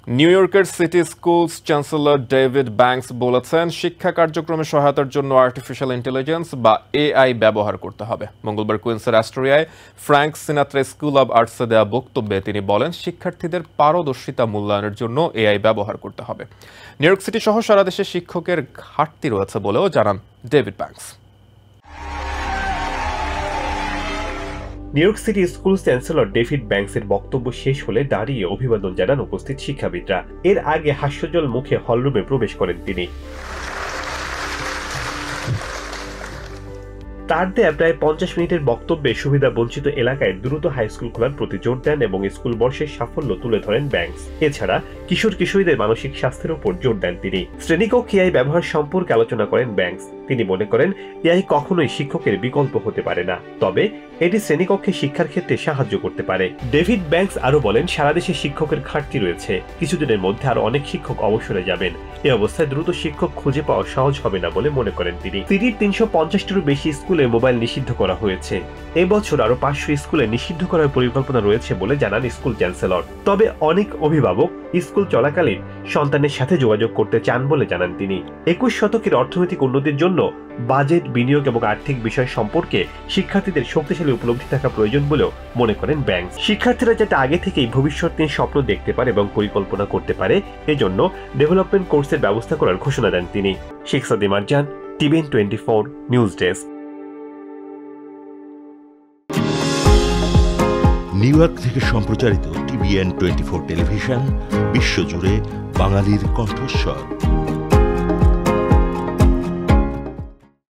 New ইয়র্কের city schools chancellor David Banks বলেছেন, শিক্ষা কার্যক্রমে সহায়তার জন্য আর্টিফিশিয়াল ইন্টেলিজেন্স বা এআই ব্যবহার করতে হবে। মঙ্গলবার কুইন্সের অ্যাস্টোরিয়ায় ফ্র্যাঙ্ক সিনাত্রা স্কুল অব আর্টসে দেওয়া বক্তব্যে তিনি বলেন, শিক্ষার্থীদের পারদর্শিতা মূল্যায়নের জন্য এআই ব্যবহার করতে হবে। নিউ ইয়র্ক সিটি সহ সারা দেশে শিক্ষকের ঘাটতি রয়েছে বলেও জানান David Banks. New York city school chancellor David ব্যাংকসের বক্তব্য শেষ হলে দাঁড়িয়ে অভিবাদন জানান উপস্থিত শিক্ষাবিদরা। এর আগে হাস্যজ্জ্বল মুখে হলরুমে প্রবেশ করেন তিনি। তার দেয়া প্রায় 50 মিনিটের বক্তব্যে সুবিধা বঞ্চিত এলাকায় দ্রুত হাই স্কুল খোলার প্রতি জোর দেন এবং স্কুল বর্ষের সাফল্য তুলে ধরেন ব্যাংকস। এছাড়া কিশোর কিশোরীদের মানসিক স্বাস্থ্যের উপর জোর দেন তিনি। শ্রেণীকক্ষে এআই ব্যবহার সম্পর্কে আলোচনা করেন ব্যাংকস। তিনি মনে করেন, এআই কখনোই শিক্ষকের বিকল্প হতে পারে না, তবে এটি শ্রেণীকক্ষে শিক্ষার ক্ষেত্রে সাহায্য করতে পারে। ডেভিড ব্যাংকস আরো বলেন, সারা দেশে শিক্ষকের ঘাটতি রয়েছে। কিছুদিনের মধ্যে আরো অনেক শিক্ষক অবসরে যাবেন। এই অবস্থায় দ্রুত শিক্ষক খুঁজে পাওয়া সহজ হবে না বলে মনে করেন তিনি। সিটির 350টিরও বেশি স্কুলে মোবাইল নিষিদ্ধ করা হয়েছে। এবছর আরো 500 স্কুলে নিষিদ্ধ করার পরিকল্পনা রয়েছে বলে জানান স্কুল চ্যান্সেলর। তবে অনেক অভিভাবক স্কুল চলাকালীন সন্তানের সাথে যোগাযোগ করতে চান বলে জানান তিনি। 21 শতকের অর্থনৈতিক উন্নতির জন্য বাজেট, বিনিয়োগ এবং আর্থিক বিষয় সম্পর্কে শিক্ষার্থীদের শক্তিশালী উপলব্ধি থাকা প্রয়োজন বলেও মনে করেন ব্যাংকস। শিক্ষার্থীরা যাতে আগে থেকেই ভবিষ্যৎ নিয়ে স্বপ্ন দেখতে পারে এবং পরিকল্পনা করতে পারে, এজন্য ডেভেলপমেন্ট কোর্সের ব্যবস্থা করার ঘোষণা দেন তিনি। Sheikh Sadi Marjan, TVN 24 news desk. New York থেকে সম্প্রচারিত টিভিএন 24 টেলিভিশন বিশ্বজুড়ে বাঙালির কণ্ঠস্বর।